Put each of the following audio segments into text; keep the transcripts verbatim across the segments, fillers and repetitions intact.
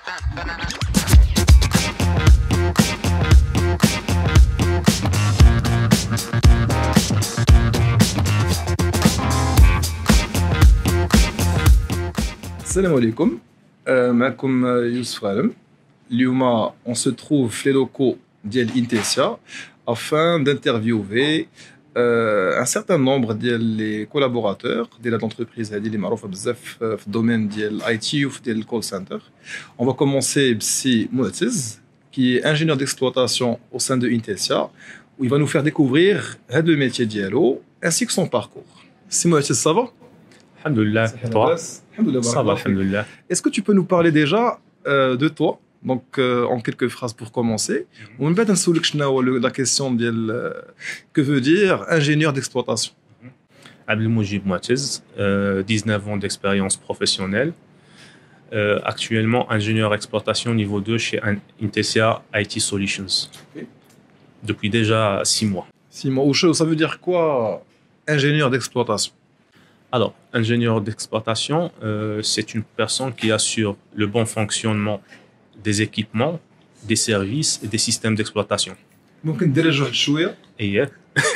Salam alaikum, euh, معكم Youssef Ghalem. اليوم on se trouve في les locaux ديال Intesia afin d'interviewer euh, un certain nombre ديال les collaborateurs ديال l'entreprise هذه اللي معروفة بزاف في الدومين ديال اي تي وفي ديال الكول سنتر. On va commencer بسي معتز qui est ingénieur d'exploitation au sein de Intesia où il va nous faire découvrir هذا le métier ديالو ainsi que son parcours. Si Mohamed, ça va? Alhamdulillah, toi? Ça va, alhamdulillah. Est-ce que tu peux nous parler déjà euh, de toi, donc euh, en quelques phrases pour commencer? On va nous la question de que veut dire ingénieur d'exploitation. Abdelmoujib Mouatez, euh, dix-neuf ans d'expérience professionnelle. Euh, actuellement ingénieur exploitation niveau deux chez Intesia I T Solutions. Okay. Depuis déjà six mois. Six mois. Ça veut dire quoi, ingénieur d'exploitation? Alors, ingénieur d'exploitation, euh, c'est une personne qui assure le bon fonctionnement des équipements, des services et des systèmes d'exploitation. ممكن ندير واحد شويه؟ ايه.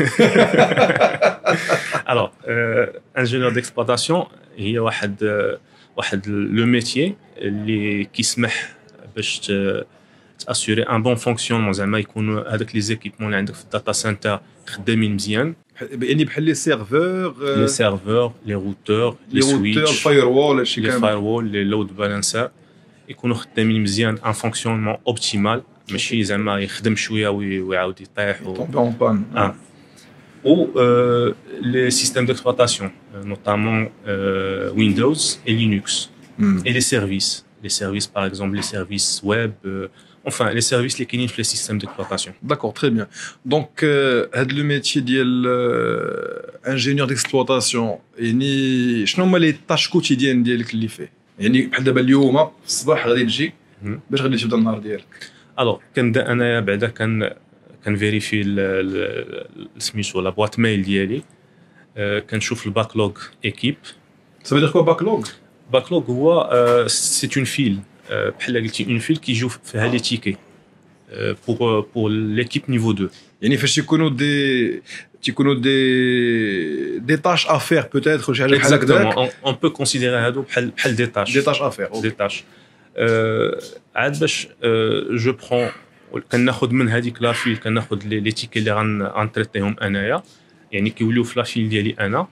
Alors, euh, ingénieur d'exploitation هي واحد واحد le métier اللي كيسمح باش تاسيري ان بون فونكسيونمون زعما يكونوا هذاك لي زيكيبمون اللي عندك في الداتا سنتر خدامين مزيان. يعني بحال لي سيرفور لي سيرفور لي روتور لي سويتش الفايروول هادشي كامل لي فايروول لي لود بالانسر يكونوا خدامين مزيان ان فونكسيونمون اوبتيمال ماشي زعما يخدم شويه ويعاود يطيح و tomber en panne. اه ou euh, les systèmes d'exploitation euh, notamment euh, Windows et Linux mm. et les services les services par exemple les services web euh, enfin les services les qui sont les systèmes d'exploitation. D'accord, très bien. Donc euh, le métier d'ingénieur d'exploitation يعني شنو هما les tâches quotidiennes ديالك اللي فيه؟ يعني بحال دابا اليوم في الصباح غادي تجي باش غادي تبدا النهار ديالك؟ alors كنبدا انايا بعدا كان كنفيريفي سميتو لا بواط ميل ديالي كنشوف الباكلوغ ايكيب. Ça veut dire quoi backlog? Backlog هو سي اون فيل بحال قلتي اون فيل كيجيو فيها لي تيكي بور بور ليكيب نيفو deux. يعني فاش يكونوا دي تيكونوا دي دي تاش افير بوتيتر شي حاجه بحال هكذاك. اون بو كونسيديري هادو بحال بحال دي تاش دي تاش افير دي تاش عاد باش جو برون كناخذ من هذيك لا فيل كناخذ لي تيكي اللي غنتريتيهم انايا يعني كيوليو في لا فيل ديالي انا.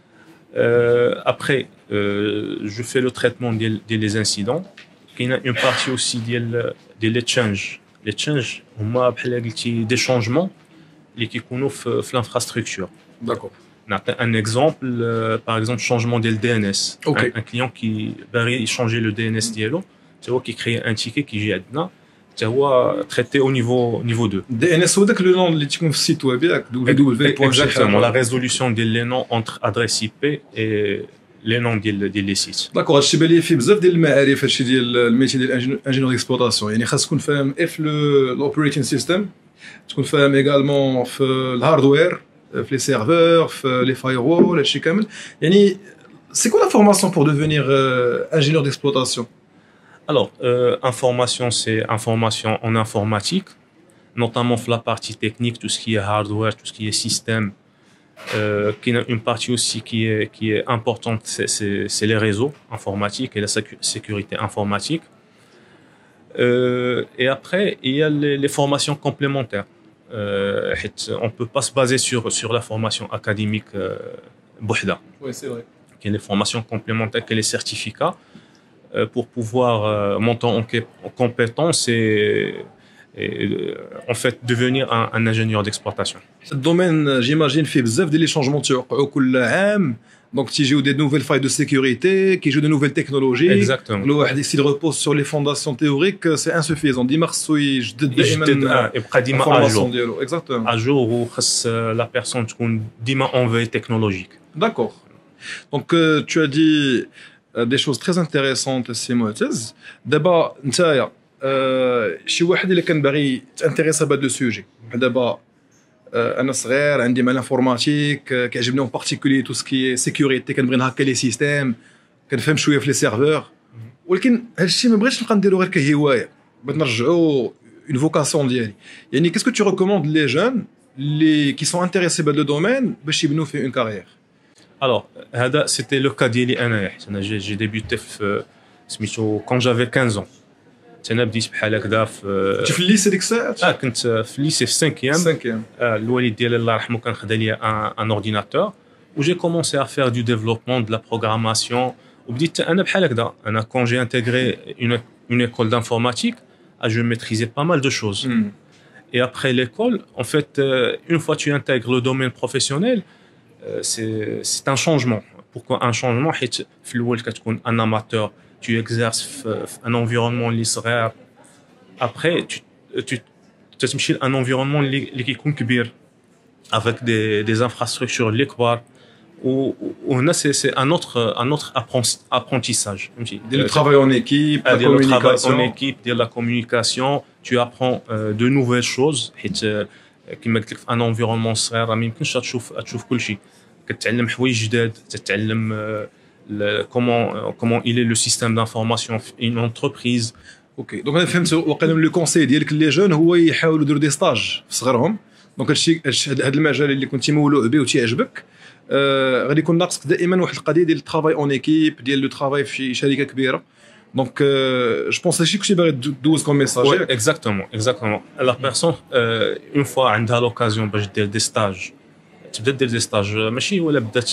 ابري جو في لو تريتمون ديال ديال لي انسيدون. كاينه اون بارتي اوسي ديال ديال لي تشانج. لي تشانج هما بحال قلتي دي شونجمون اللي كيكونوا في في الانفراستركتور. داكور. نعطي ان اكزومبل باغ اكزومبل شونجمون ديال دي ان اس. ان كليون كي باغي يشونجي لو دي ان اس ديالو تا هو كيكري ان تيكي كيجي عندنا تا هو تريتي او نيفو نيفو deux. دي ان اس هو داك لو نون اللي تيكون في السيت ويب ياك دبليو دبليو بوان اكزاكتومون لا ريزوليسيون ديال لي نون انتر ادريس اي بي اي لي نون ديال ديال لي سيت. داكور. هادشي بان لي فيه بزاف ديال المعارف هادشي ديال الميتي ديال انجينيور ديكسبلوطاسيون يعني خاص تكون فاهم اف الاوبريتين سيستم تكون فاهم ايغالمون في الهاردوير في لي سيرفور في لي فايروول هادشي كامل يعني. سي كو لا فورماسيون بور ديفينير انجينيور ديكسبلوطاسيون؟ Alors, euh, information, c'est information en informatique, notamment la partie technique, tout ce qui est hardware, tout ce qui est système. Euh, qui a une partie aussi qui est, qui est importante, c'est les réseaux informatiques et la sécurité informatique. Euh, et après, il y a les, les formations complémentaires. Euh, on ne peut pas se baser sur, sur la formation académique euh, bouhda. Oui, c'est vrai. Il y a les formations complémentaires, qui les certificats. Pour pouvoir euh, monter en, en compétence et, et en fait devenir un, un ingénieur d'exploitation. Ce domaine, j'imagine, fait bzaf des changements كل عام. Donc, tu joues des nouvelles failles de sécurité, qui jouent de nouvelles technologies. Exactement. Le واحد s'il repose sur les fondations théoriques, c'est insuffisant. ديما خصو يجدد دائما يبقى ديما الفورماسيون ديالو. Exactement. À jour و خص la personne تكون ديما en veille technologique. D'accord. Donc, euh, tu as dit des choses très intéressantes سي معتز. دابا نتايا شي واحد اللي كان باغي تانتيريسا بهذا لو سوجي دابا انا صغير عندي مع الانفورماتيك كيعجبني اون بارتيكولي تو سكي سيكوريتي كنبغي نهكا لي سيستيم كنفهم شويه في لي سيرفور ولكن هادشي ما بغيتش نبقى نديرو غير كهوايه بغيت نرجعو اون فوكاسيون ديالي يعني كاسكو tu recommandes les jeunes les qui sont intéressés بهذا الدومين باش يبنوا فيه اون كارير Alors, هذا c'était le cas ديالي انا حيت انا جي جي ديبيوتي في سميتو كون جافي خمسطاش ans. انا بديت بحال هكذا في كنت في الليسي ديك الساعات اه كنت في الليسي في خمسة خمسة آه الوالد ديالي الله يرحمه كان خدا لي ان ان اورديناتور و جي كومونسي ا فير دو ديفلوبمون دو لا بروغراماسيون وبديت انا بحال هكذا انا كون جي انتيغري اون اون ايكول d'informatique je maîtrisais pas mal de choses mm. et après l'école en fait euh, une fois tu intègres le domaine professionnel euh, c'est c'est un changement. Pourquoi un changement حيت في الاول كتكون un amateur tu exerces في un environnement اللي صغير après tu tu تتمشي لان environnement اللي اللي كيكون كبير avec des des infrastructures اللي كبار و وهنا سي سي ان اوتر ان اوتر apprentissage فهمتي ديال الترافاي اون ايكيب لا كومونيكاسيون اون ايكيب ديال لا كومونيكاسيون tu apprends دو نوفيل شوز حيت كما قلت لك في ان انفيرونمون صغير راه ما يمكنش تشوف تشوف كل شيء كتعلم حوايج جداد تتعلم كومون كومون il est le système d'information في une entreprise. اوكي دونك انا فهمت وقيلا لو كونساي ديالك لي جون هو يحاولوا يديروا دي ستاج في صغرهم دونك هادشي هذا المجال اللي كنتي مولوع به وتيعجبك آه غادي يكون ناقصك دائما واحد القضيه ديال الترافاي اون ايكيب ديال لو ترافاي في شركه كبيره دونك جو بونس هادشي كلشي باغي دوز كوم ميساج اكزاكتومون اكزاكتومون لا بيرسون اون فوا عندها لوكازيون باش دير دي ستاج تبدا دير دي ستاج ماشي ولا بدات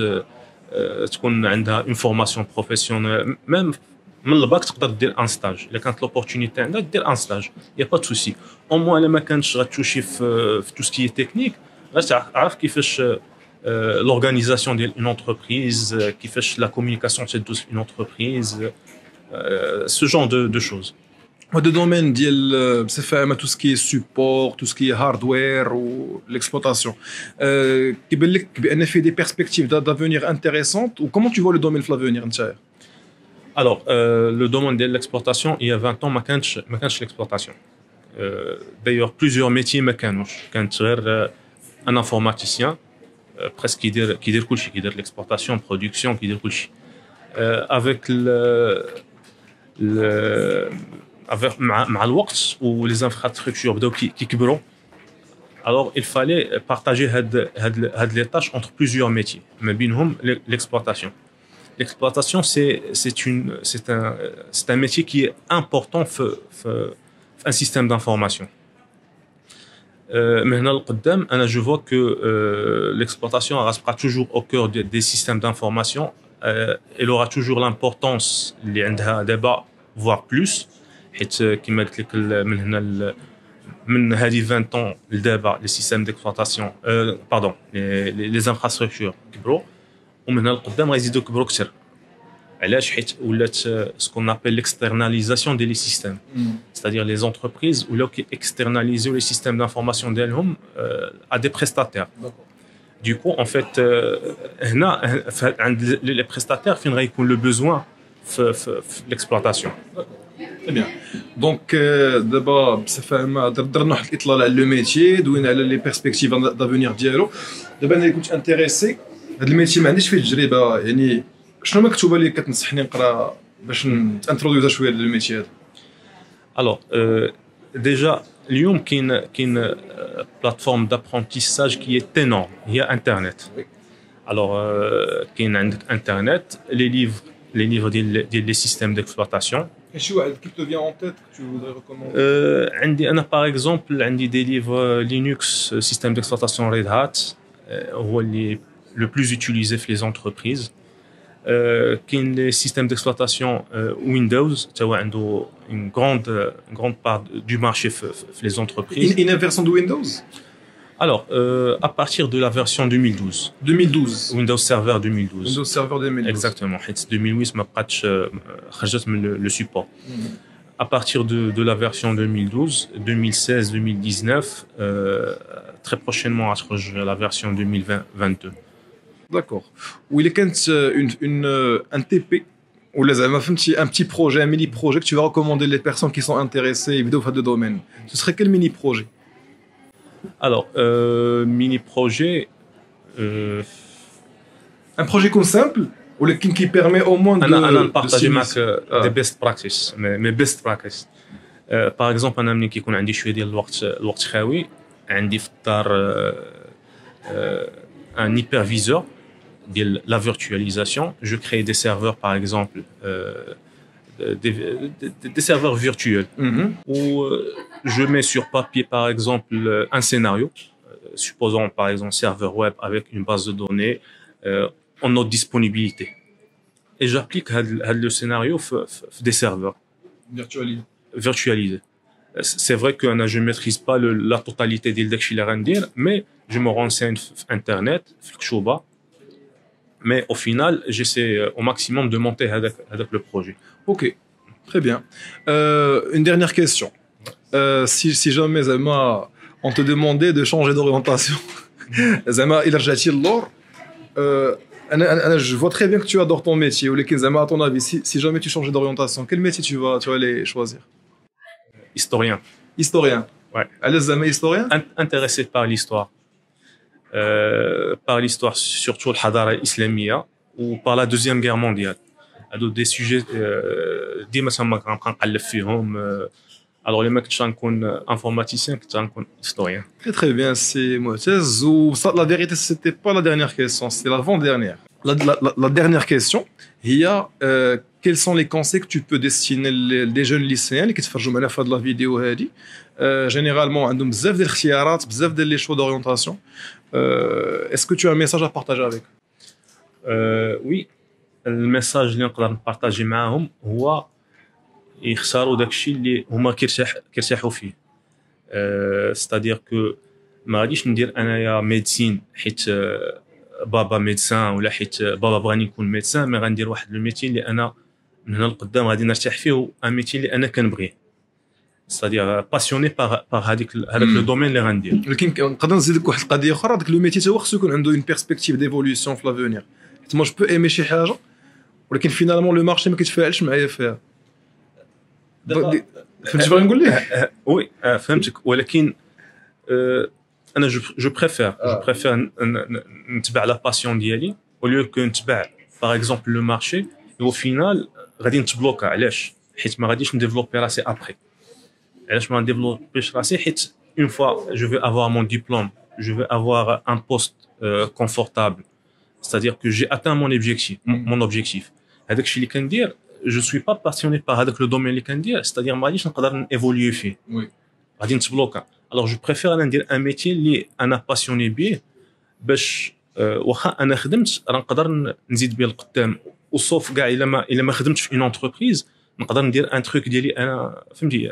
تكون عندها اون فورماسيون بروفيسيونيل ميم من الباك تقدر دير ان ستاج الا كانت لوبورتونيتي عندك دير ان ستاج يا با دو سوسي او موان الا ما كانش غتوشي في في تو سكي تكنيك غتعرف كيفاش l'organisation d'une entreprise, qui fait la communication d'une entreprise, euh, ce genre de, de choses. Le domaine de tout ce qui est support, tout ce qui est hardware ou l'exploitation, qui euh, fait des perspectives d'avenir intéressantes. Ou comment tu vois le domaine de l'avenir? Alors, euh, le domaine de l'exploitation, il y a vingt ans, ma canche l'exploitation. Euh, D'ailleurs, plusieurs métiers ma canche. Quand un informaticien, presque qui dit qui dit كلشي qui dit l'exportation production qui dit كلشي avec le le avec مع مع الوقت و les infrastructures بداو كيكبروا alors il fallait partager هاد هاد هاد les tâches entre plusieurs métiers ما بينهم l'exploitation l'exploitation c'est c'est une c'est un c'est un métier qui est important في في un système d'information. Mais maintenant, je vois que euh, l'exploitation restera toujours au cœur des, des systèmes d'information. Euh, elle aura toujours l'importance, les débat, voire plus. Et qui m'a dit que من vingt ans, le débat, les systèmes d'exploitation, euh, pardon, les, les, les infrastructures كبروا. ومن القدام غيزيدوا يكبروا أكثر. علاش حيت ولات ce qu'on appelle l'externalisation des systèmes mm. c'est-à-dire les entreprises ولاو كي externaliser les systèmes d'information ديالهم à des prestataires. D'accord. Du coup en fait هنا عند les prestataires فين غيكون le besoin في في l'exploitation. Très bien. Donc دابا بصفه عامه درنا واحد الاطلاع على لو ميتي دوينا على لي بيرسبكتيف دافونير ديالو دابا انا كنت انتريسي هذا الميتي ما عنديش فيه تجربه يعني شنو مكتوبه لي كتنصحني نقرا باش نتانتروديوزا شويه للميتي هذا؟ الوغ ديجا اليوم كاين كاين بلاتفورم دابرونتيساج كي اي تينور هي انترنت. الوغ كاين عندك انترنت لي ليفر لي ليفر ديال ديال لي سيستيم ديكسبلوطاسيون. شي واحد كي تو فيان اون تيت كو تو فودري ريكوموندي؟ عندي انا باغ اكزومبل عندي دي ليفر لينكس سيستيم ديكسبلوطاسيون ريد هات هو اللي لو بلوز يوتيليزي في لي زونتربريز. كاين لي سيستيم ديكسبلوطاسيون ويندوز تا هو عنده une grande une grande part du marché في في les entreprises. Une version de Windows? Alors euh, à partir de la version deux mille douze. deux mille douze. Windows Server deux mille douze. Windows Server deux mille douze. Exactement. حيت deux mille huit ما بقاتش خرجت من le support. À partir de de la version deux mille douze, deux mille seize, deux mille dix-neuf, euh, très prochainement غتخرج la version deux mille vingt vingt-deux. D'accord. Ou il y a une, une, un T P ou les un petit projet, un mini projet que tu vas recommander les personnes qui sont intéressées et vidéos de domaine. Ce serait quel mini projet? Alors, euh, mini projet. Euh... Un projet comme simple ولكن qui permet au moins de انا انا de نبارطاجي معك s'initier. دي بيست براكتيس مي بيست براكتيس. باغ اكزومبل انا ملي كيكون عندي شويه ديال الوقت الوقت خاوي عندي في الدار ان هيبرفيزور ديال لا فيرتواليزاسيون. جو كري دي سيرفور باغ اكزومبل des, des, des serveurs virtuels Mhm. où je mets sur papier par exemple un scénario, supposons par exemple serveur web avec une base de données euh, en haute disponibilité, et j'applique le scénario sur des serveurs Virtualisé. virtualisés. C'est vrai que je ne maîtrise pas le, la totalité des déchets, mais je me renseigne sur Internet, sur Kshoba, mais au final j'essaie au maximum de monter avec, avec le projet. Ok, très bien. Euh, une dernière question. Euh, si, si jamais Zama, on te demandait de changer d'orientation, Zama, il a déjà l'or. Je vois très bien que tu adores ton métier. Ou les Zama, à ton avis, si, si jamais tu changeais d'orientation, quel métier tu vas, tu vas aller choisir? Historien. Historien. Ouais. Allez, Zama, historien? Intéressé par l'histoire. Euh, par l'histoire, surtout le Hadara islamiya ou par la Deuxième Guerre mondiale. هادو دي سوجي ديما تما كنبقى نقلب فيهم. الوغ لما كنت غنكون انفورماتيسيان كنت غنكون هيستوريان. Très très bien, c'est Moutez. Ou ça, la vérité, c'était pas la dernière question, c'était l'avant-dernière. La, la, la, la dernière question, il y a euh, quels sont les conseils que tu peux destiner les, des jeunes lycéens qui تفرجوا معنا في هاد لا فيديو هادي. Généralement عندهم بزاف ديال الاختيارات بزاف ديال لي شو d'orientation. Est-ce que tu as un message à partager avec? Oui. الميساج اللي نقدر نبارطاجي معاهم هو يختاروا داكشي اللي هما كيرتاح كيرتاحوا فيه. أه ستادير كو ما غاديش ندير انايا ميديسين حيت بابا ميدسان ولا حيت بابا بغاني نكون ميدسان، مي غندير واحد الميتي اللي انا من هنا لقدام غادي نرتاح فيه، ان ميتي اللي انا كنبغيه، ستادير باسيوني باغ باغ هذيك هذاك لو دومين اللي غندير. ولكن نقدر نزيدك واحد القضيه اخرى، داك لو ميتي تا هو خصو يكون عنده اون بيرسبكتيف ديفولوسيون في لافونير. حيت ما جو بو ايمي شي حاجه ولكن فينالمون لو مارشي ما كيتفاعلش معايا فيها. فهمتي بغا نقول لك؟ وي فهمتك، ولكن انا جو بريفير جو بريفير نتبع لا باسيون ديالي وليو كو نتبع باغ اكزومبل لو مارشي او فينال غادي نتبلوكا. علاش؟ حيت ما غاديش نديفلوبي راسي ابري. علاش ما نديفلوبيش راسي؟ حيت اون فوا جو في افوار مون ديبلوم، جو في افوار ان بوست كونفورتابل، c'est-à-dire que j'ai atteint mon objectif mon objectif. هذاك الشيء اللي كندير جو سوي با باسيوني بار هذاك لو دومين اللي كندير، c'est-à-dire ما غاديش نقدر نيفوليو فيه، وي غادي نتبلوكا. الوغ جو بريفير انا ندير ان ميتي اللي انا باسيوني بيه، باش واخا انا خدمت راه نقدر نزيد بيه القدام، وصوف كاع الا ما الا ما خدمتش في اون انتربريز نقدر ندير ان تروك ديالي انا، فهمتي،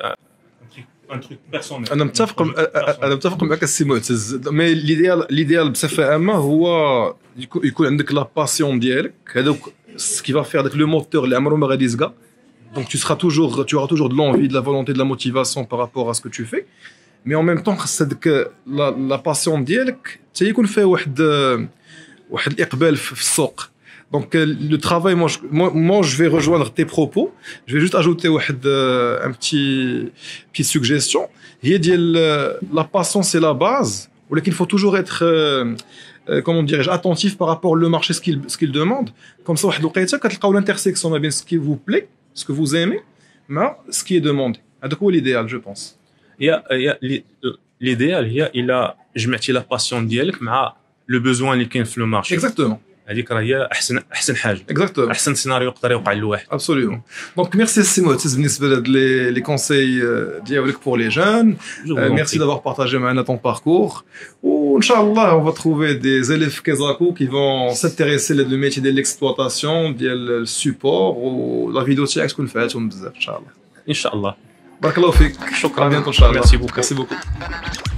ان تروك بيرسونيل. انا متفق انا متفق معك السي معتز، مي ليديال ليديال بصفه عامه هو يكون عندك لا باسيون ديالك، هذوك سكي فا فير داك لو موتور اللي عمره ما غادي يزقى. Donc tu seras toujours, tu auras toujours de l'envie, de la volonté, de la motivation par rapport à ce que tu fais. Mais en même temps, c'est que la, la passion ديالك حتى يكون فيها واحد واحد الإقبال في السوق. Donc le travail, moi je, moi, moi je vais rejoindre tes propos. Je vais juste ajouter واحد un petit petite suggestion. هي ديال la passion c'est la base, ولكن il faut toujours être euh, comment dirais-je attentif par rapport au marché, ce qu'il ce qu'il demande. Comme ça واحد الوقيته كتلقاو l'intersection ما بين ce qui vous plaît, ce que vous aimez, mais ce qui est demandé. هذاك هو l'idéal, je pense. يا يا l'idéal هي الا جمعتي لا باسيون ديالك مع لو بوزوان اللي كاين في لو مارشي. Exactement. هذيك راه هي احسن احسن حاجه. Exactement. احسن سيناريو يقدر يوقع لواحد. Absolument. Donc merci سي معتز بالنسبه لهاد لي لي كونساي ديالك pour les jeunes. Euh, merci d'avoir partagé معنا ton parcours. Ou inchallah on va trouver des élèves Kezaku qui vont s'intéresser le métier de l'exploitation, ديال السبور و la vidéo تاعك تكون فاتهم بزاف ان شاء الله. ان شاء الله. بارك الله فيك. شكرا. ان شاء الله. Merci beaucoup. Merci beaucoup.